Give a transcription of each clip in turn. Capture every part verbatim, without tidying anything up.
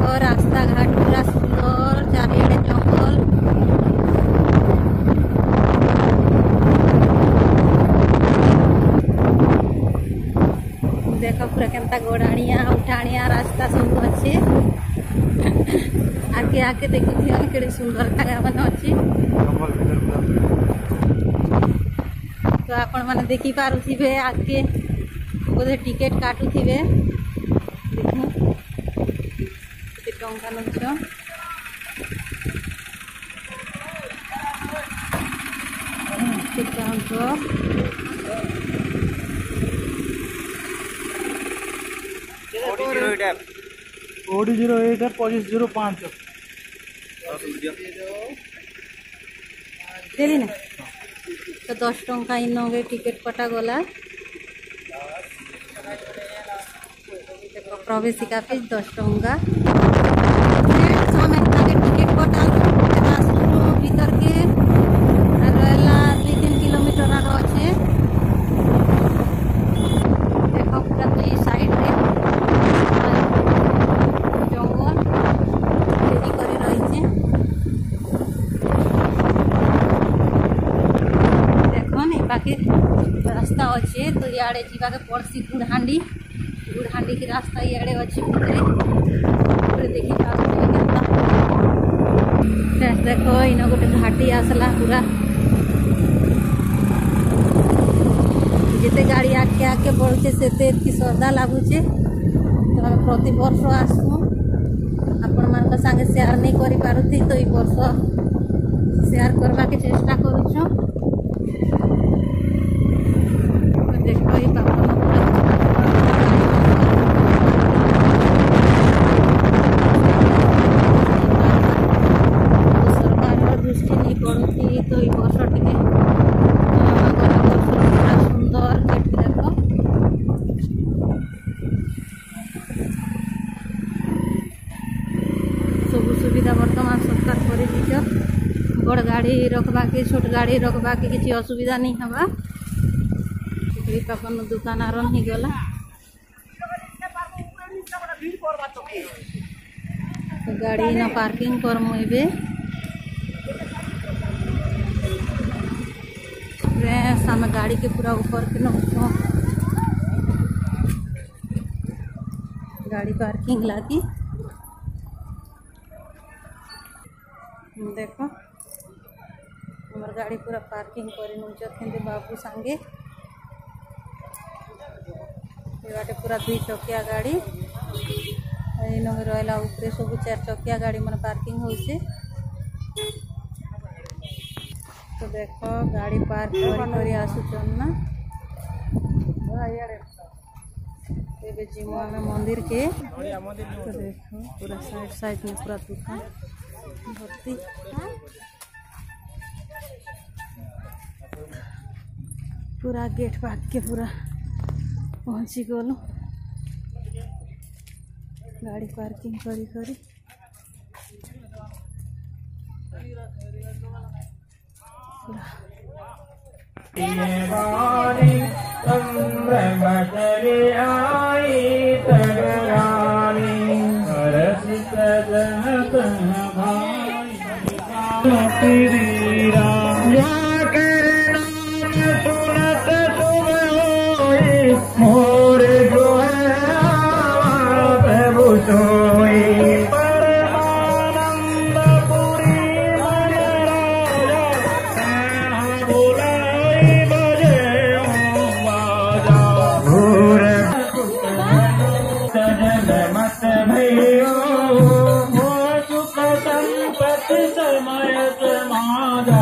देखो रास्ता घाट पूरा सुंदर, चारिआडे जंगल। देख पूरा केनता गोड़ाणिया उठाणिया रास्ता सब अच्छे। आगे आगे देखुथियो केड़े सुंदर जगह मन अच्छी। तो आपण माने देखि पारुथिबे आगे बोधे टिकेट काटुथिबे। देखु केते टंका नउछ। ओडी जीरो एट है पच्चीस जीरो पाँच देली ना तो दस टंका इनगे टिकेट कटा गला। प्रवेशिका फीस दस टंका टिकेट कटा भीतर के दुई तीन किलोमीटर आगे अच्छे। देख पूरा दुई साइड रे जंगल रेडी करी रही। देखनी बाकी रास्ता अच्छे तो इे जीवा के पड़सी गुड़हांडी गुड़हांडी की रास्ता इे अच्छी पूरे देखी देखो इन गोटे घाटी आसला पूरा जिते गाड़ी आगे आगे बढ़े से श्रद्धा लगुचे। तो आम प्रति वर्ष आसू आपण मान संगे शेयर नहीं करी पारुथी तो ये वर्ष शेयर करवा के चेष्टा करुछु। देखो ये सरकार दृष्टि नहीं पड़ुथी तो ये वर्ष टे सुंदर गेट देखो। सब सुविधा बर्तमान सरकार कर बड़ गाड़ी रखबा के छोट गाड़ी रखबा के किसी असुविधा नहीं हवा। पापन दुकान आरन ही गला तो गाड़ी न पार्किंग कर मुबे साम गाड़ी के पूरा ऊपर के न गाड़ी पार्किंग लगी। देखो हमार गाड़ी पूरा पार्किंग कर बाबू सांगे बाटे पूरा दुई चकिया गाड़ी इन रहा उपरे सब चार चकिया गाड़ी मन पार्किंग होचे। तो देखो गाड़ी पार्क कर आसुचन ना एबे जिमो आमे मंदिर के। तो देखो पूरा साइड साइड में पूरा दुकान भर्ती पूरा गेट पाक के पूरा पहुँची गलु गाड़ी पार्किंग करी करी। मोर जो है प्रभु सोई परमानंद पुरी बुलाई बजे बाजा घूर सजन मत भयो हो सुख संपत्ति समय समाजा।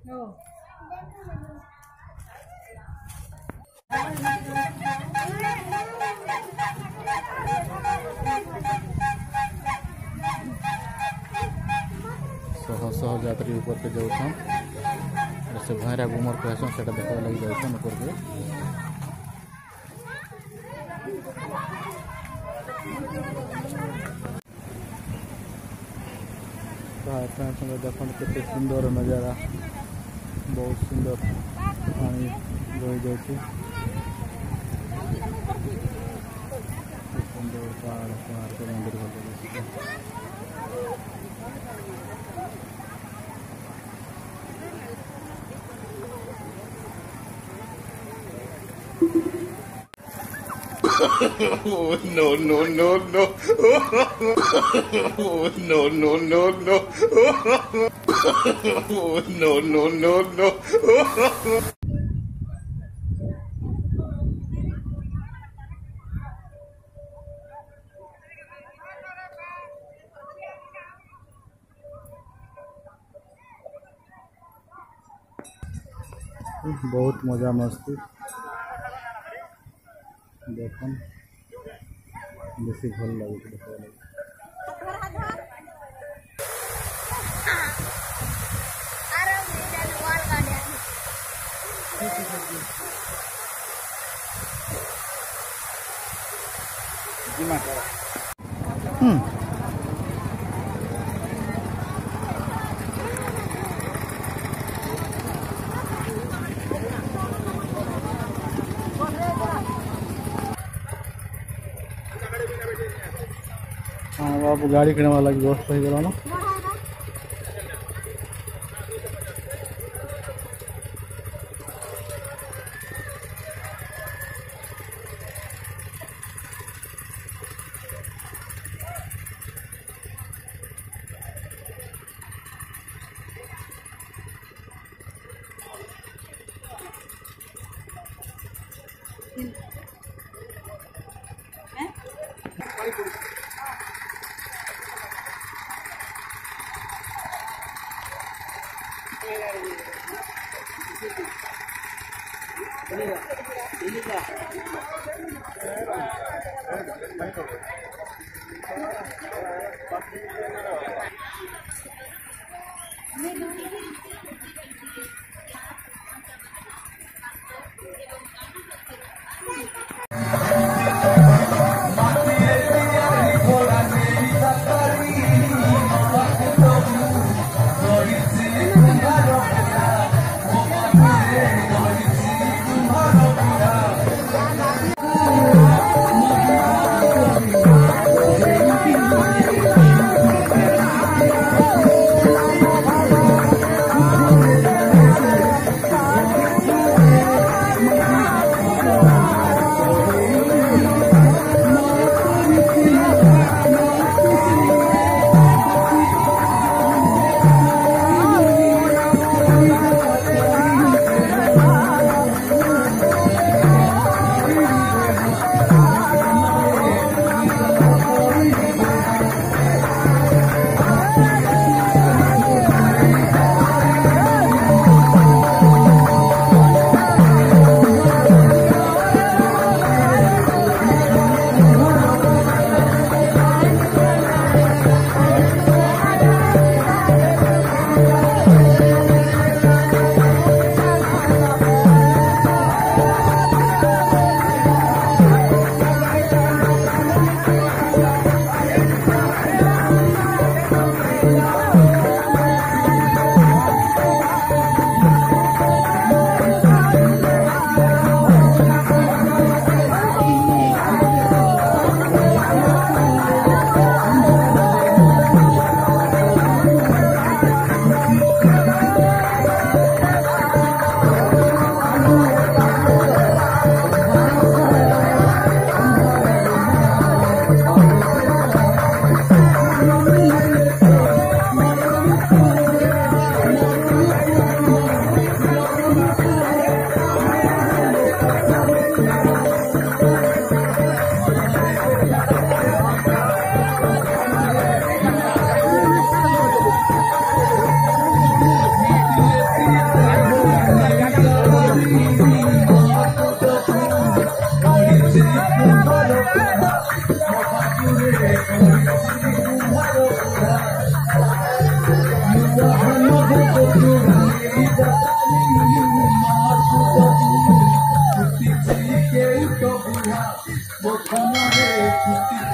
शह शह यात्री ऊपर के जाऊन से भैरा गुमर कहसन से देखा लगे जाऊन ऊपर के देखते केते सुंदर नजारा बहुत सुंदर पानी बही जाए सुंदर पहाड़ पहाड़ के मंदिर Oh, no, no, no, no. Oh, no, no, no, no. Oh, no, no, no, no. बहुत मजा मस्ती देखन बेसी भल लगे देखा लगे हम्म हाँ बाबू गाड़ी किने वाला की व्यवस्था हो गला ना Oh, ମୋ ଧନରେ